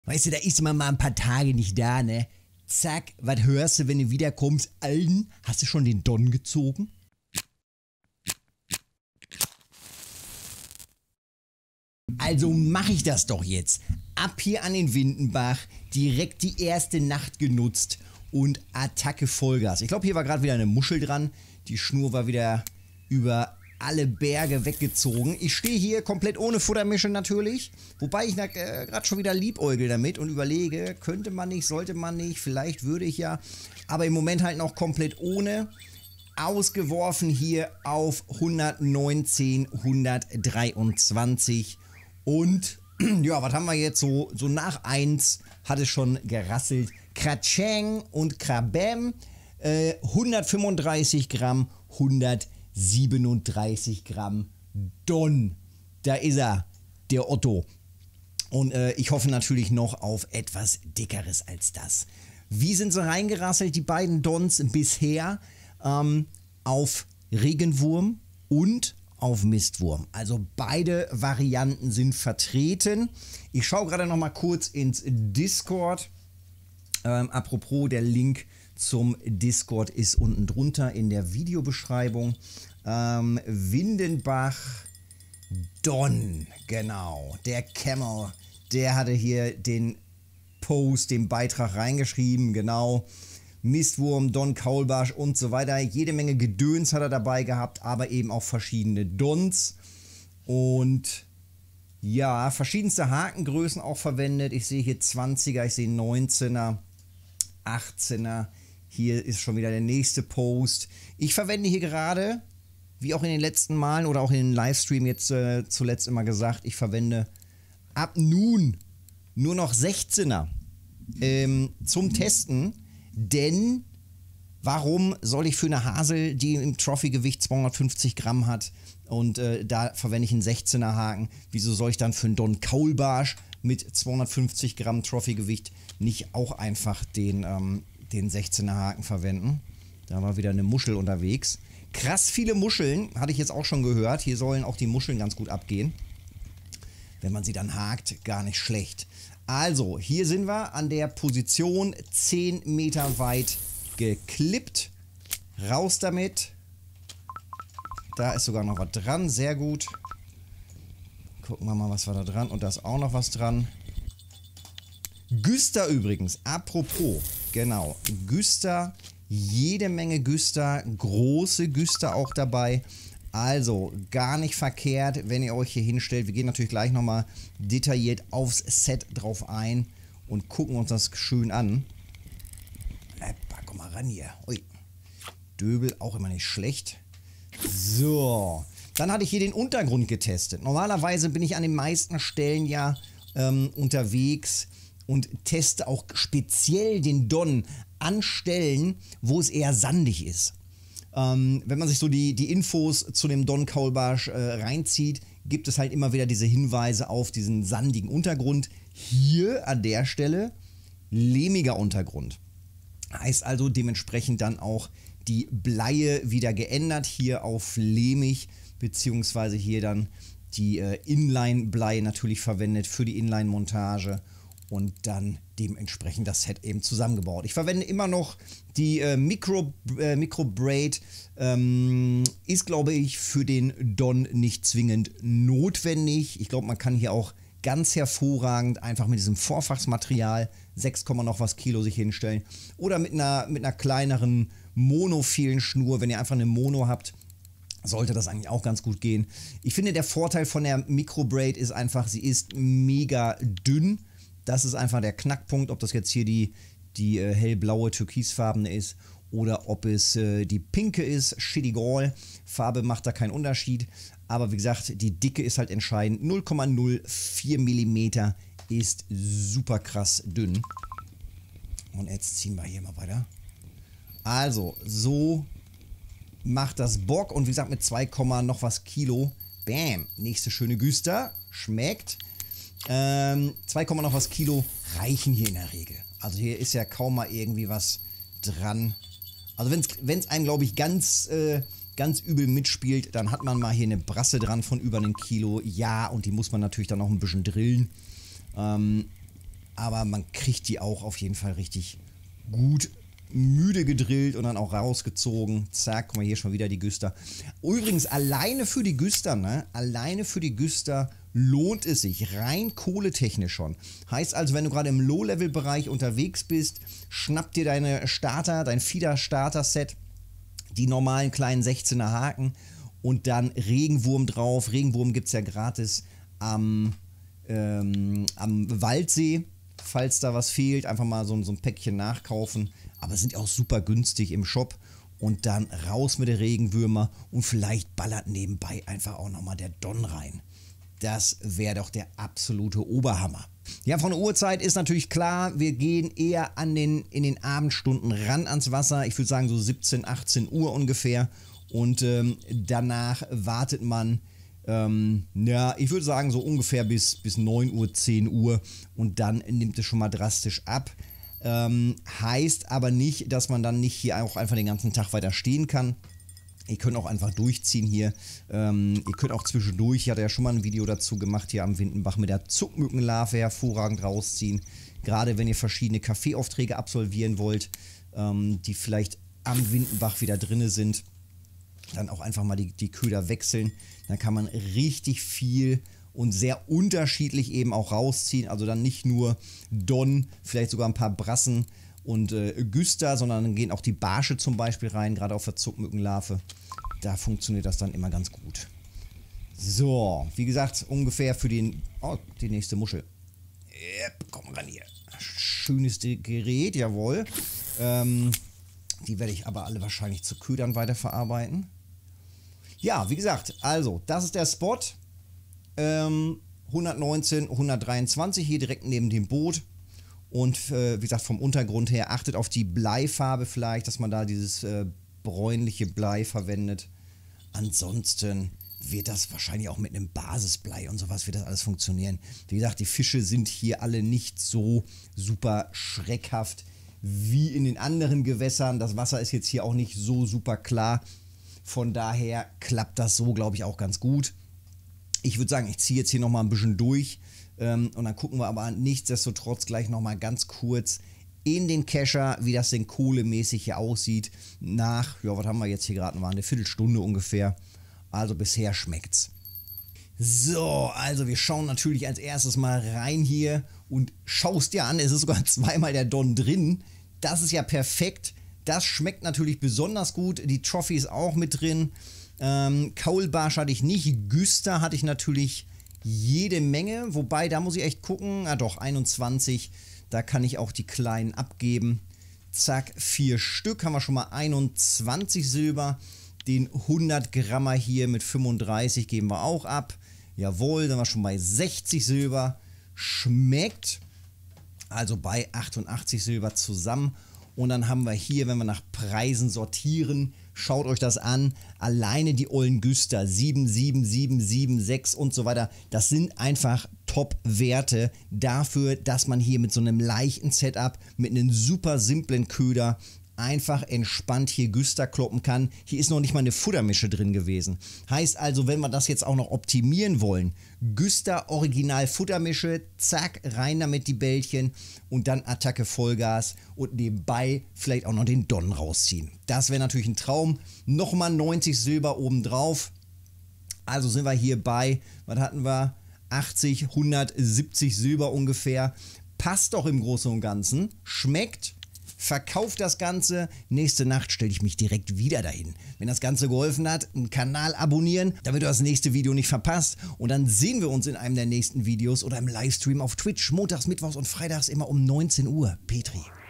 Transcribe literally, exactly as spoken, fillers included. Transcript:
Weißt du, da ist man mal ein paar Tage nicht da, ne? Zack, was hörst du, wenn du wiederkommst? Alten, hast du schon den Don gezogen? Also mach ich das doch jetzt. Ab hier an den Windenbach, direkt die erste Nacht genutzt und Attacke Vollgas. Ich glaube, hier war gerade wieder eine Muschel dran. Die Schnur war wieder über alle Berge weggezogen. Ich stehe hier komplett ohne Futtermische natürlich. Wobei ich äh, gerade schon wieder liebäugel damit und überlege, könnte man nicht, sollte man nicht, vielleicht würde ich ja. Aber im Moment halt noch komplett ohne. Ausgeworfen hier auf hundertneunzehn, hundertdreiundzwanzig. Und ja, was haben wir jetzt so? So nach eins hat es schon gerasselt. Kratscheng und Krabem. Äh, hundertfünfunddreißig Gramm, hundertsiebenunddreißig Gramm Don. Da ist er, der Otto. Und äh, ich hoffe natürlich noch auf etwas Dickeres als das. Wie sind sie reingerasselt, die beiden Dons bisher? Ähm, auf Regenwurm und auf Mistwurm. Also beide Varianten sind vertreten. Ich schaue gerade noch mal kurz ins Discord. Ähm, apropos, der Link zum Discord ist unten drunter in der Videobeschreibung. Ähm, Windenbach Don, genau. Der Camel, der hatte hier den Post, den Beitrag reingeschrieben, genau. Mistwurm, Don Kaulbarsch und so weiter. Jede Menge Gedöns hat er dabei gehabt, aber eben auch verschiedene Dons. Und ja, verschiedenste Hakengrößen auch verwendet. Ich sehe hier zwanziger, ich sehe neunzehner, achtzehner. Hier ist schon wieder der nächste Post. Ich verwende hier gerade, wie auch in den letzten Malen oder auch in den Livestream jetzt äh, zuletzt immer gesagt, ich verwende ab nun nur noch sechzehner ähm, zum Testen. Denn warum soll ich für eine Hasel, die im Trophy-Gewicht zweihundertfünfzig Gramm hat und äh, da verwende ich einen sechzehner Haken, wieso soll ich dann für einen Don Kaulbarsch mit zweihundertfünfzig Gramm Trophy-Gewicht nicht auch einfach den, ähm, den sechzehner Haken verwenden? Da war wieder eine Muschel unterwegs. Krass viele Muscheln, hatte ich jetzt auch schon gehört. Hier sollen auch die Muscheln ganz gut abgehen. Wenn man sie dann hakt, gar nicht schlecht. Also, hier sind wir an der Position zehn Meter weit geklippt. Raus damit. Da ist sogar noch was dran, sehr gut. Gucken wir mal, was war da dran. Und da ist auch noch was dran. Güster übrigens, apropos, genau, Güster, jede Menge Güster, große Güster auch dabei. Also, gar nicht verkehrt, wenn ihr euch hier hinstellt. Wir gehen natürlich gleich nochmal detailliert aufs Set drauf ein und gucken uns das schön an. Leppa, komm mal ran hier. Ui. Döbel auch immer nicht schlecht. So, dann hatte ich hier den Untergrund getestet. Normalerweise bin ich an den meisten Stellen ja ähm, unterwegs und teste auch speziell den Don an Stellen, wo es eher sandig ist. Ähm, wenn man sich so die, die Infos zu dem Don Kaulbarsch äh, reinzieht, gibt es halt immer wieder diese Hinweise auf diesen sandigen Untergrund. Hier an der Stelle lehmiger Untergrund. Heißt also dementsprechend dann auch die Bleie wieder geändert, hier auf lehmig, beziehungsweise hier dann die äh, Inline-Bleie natürlich verwendet für die Inline-Montage. Und dann dementsprechend das Set eben zusammengebaut. Ich verwende immer noch die äh, Micro, äh, Micro Braid. Ähm, ist, glaube ich, für den Don nicht zwingend notwendig. Ich glaube, man kann hier auch ganz hervorragend einfach mit diesem Vorfachsmaterial sechs, noch was Kilo sich hinstellen. Oder mit einer, mit einer kleineren monophilen Schnur. Wenn ihr einfach eine Mono habt, sollte das eigentlich auch ganz gut gehen. Ich finde, der Vorteil von der Micro Braid ist einfach, sie ist mega dünn. Das ist einfach der Knackpunkt, ob das jetzt hier die, die äh, hellblaue, türkisfarbene ist oder ob es äh, die pinke ist, Shitty Gall. Farbe macht da keinen Unterschied. Aber wie gesagt, die Dicke ist halt entscheidend. null Komma null vier Millimeter ist super krass dünn. Und jetzt ziehen wir hier mal weiter. Also, so macht das Bock. Und wie gesagt, mit zwei, noch was Kilo. Bam, nächste schöne Güster. Schmeckt. Ähm, zwei, noch was Kilo reichen hier in der Regel. Also hier ist ja kaum mal irgendwie was dran. Also wenn es einem, glaube ich, ganz, äh, ganz übel mitspielt, dann hat man mal hier eine Brasse dran von über einem Kilo. Ja, und die muss man natürlich dann noch ein bisschen drillen. Ähm, aber man kriegt die auch auf jeden Fall richtig gut müde gedrillt und dann auch rausgezogen. Zack, guck mal hier schon wieder die Güster. Übrigens, alleine für die Güster, ne? Alleine für die Güster lohnt es sich, rein kohletechnisch schon. Heißt also, wenn du gerade im Low-Level-Bereich unterwegs bist, schnapp dir deine Starter, dein Feeder-Starter-Set, die normalen kleinen sechzehner Haken und dann Regenwurm drauf. Regenwurm gibt es ja gratis am, ähm, am Waldsee. Falls da was fehlt, einfach mal so, so ein Päckchen nachkaufen. Aber sind auch super günstig im Shop. Und dann raus mit der Regenwürmer und vielleicht ballert nebenbei einfach auch nochmal der Don rein. Das wäre doch der absolute Oberhammer. Ja, von der Uhrzeit ist natürlich klar, wir gehen eher an den, in den Abendstunden ran ans Wasser. Ich würde sagen so siebzehn, achtzehn Uhr ungefähr. Und ähm, danach wartet man, ähm, ja, ich würde sagen so ungefähr bis, bis neun Uhr, zehn Uhr. Und dann nimmt es schon mal drastisch ab. Ähm, heißt aber nicht, dass man dann nicht hier auch einfach den ganzen Tag weiter stehen kann. Ihr könnt auch einfach durchziehen hier. Ähm, ihr könnt auch zwischendurch, ich hatte ja schon mal ein Video dazu gemacht, hier am Windenbach mit der Zuckmückenlarve hervorragend rausziehen. Gerade wenn ihr verschiedene Kaffeeaufträge absolvieren wollt, ähm, die vielleicht am Windenbach wieder drinne sind, dann auch einfach mal die, die Köder wechseln. Dann kann man richtig viel und sehr unterschiedlich eben auch rausziehen. Also dann nicht nur Don, vielleicht sogar ein paar Brassen und äh, Güster, sondern dann gehen auch die Barsche zum Beispiel rein, gerade auf der Zuckmückenlarve. Da funktioniert das dann immer ganz gut. So, wie gesagt, ungefähr für den... Oh, die nächste Muschel. Yep, komm ran hier. Schönes Gerät, jawohl. Ähm, die werde ich aber alle wahrscheinlich zu Ködern weiterverarbeiten. Ja, wie gesagt, also, das ist der Spot. Ähm, hundertneunzehn, hundertdreiundzwanzig hier direkt neben dem Boot. Und äh, wie gesagt, vom Untergrund her achtet auf die Bleifarbe vielleicht, dass man da dieses äh, bräunliche Blei verwendet. Ansonsten wird das wahrscheinlich auch mit einem Basisblei und sowas wird das alles funktionieren. Wie gesagt, die Fische sind hier alle nicht so super schreckhaft wie in den anderen Gewässern. Das Wasser ist jetzt hier auch nicht so super klar. Von daher klappt das so, glaube ich, auch ganz gut. Ich würde sagen, ich ziehe jetzt hier nochmal ein bisschen durch ähm, und dann gucken wir aber nichtsdestotrotz gleich nochmal ganz kurz in den Kescher, wie das denn kohlemäßig hier aussieht. Nach, ja, was haben wir jetzt hier gerade? Mal eine Viertelstunde ungefähr. Also bisher schmeckt's. So, also wir schauen natürlich als erstes mal rein hier und schaust dir an, es ist sogar zweimal der Don drin. Das ist ja perfekt. Das schmeckt natürlich besonders gut. Die Trophy ist auch mit drin. Ähm, Kaulbarsch hatte ich nicht. Güster hatte ich natürlich jede Menge. Wobei, da muss ich echt gucken. Ah doch, einundzwanzig. Da kann ich auch die kleinen abgeben. Zack, vier Stück. Haben wir schon mal einundzwanzig Silber. Den hundert Grammer hier mit fünfunddreißig geben wir auch ab. Jawohl, dann sind wir schon bei sechzig Silber. Schmeckt. Also bei achtundachtzig Silber zusammen. Und dann haben wir hier, wenn wir nach Preisen sortieren, schaut euch das an, alleine die ollen Güster, sieben, sieben, sieben, sieben, sechs und so weiter, das sind einfach Top-Werte dafür, dass man hier mit so einem leichten Setup, mit einem super simplen Köder einfach entspannt hier Güster kloppen kann. Hier ist noch nicht mal eine Futtermische drin gewesen. Heißt also, wenn wir das jetzt auch noch optimieren wollen, Güster Original Futtermische, zack, rein damit die Bällchen und dann Attacke Vollgas und nebenbei vielleicht auch noch den Don rausziehen. Das wäre natürlich ein Traum. Nochmal neunzig Silber obendrauf. Also sind wir hier bei, was hatten wir? achtzig, hundertsiebzig Silber ungefähr. Passt doch im Großen und Ganzen. Schmeckt. Verkauft das Ganze. Nächste Nacht stelle ich mich direkt wieder dahin. Wenn das Ganze geholfen hat, einen Kanal abonnieren, damit du das nächste Video nicht verpasst. Und dann sehen wir uns in einem der nächsten Videos oder im Livestream auf Twitch. Montags, Mittwochs und Freitags immer um neunzehn Uhr. Petri.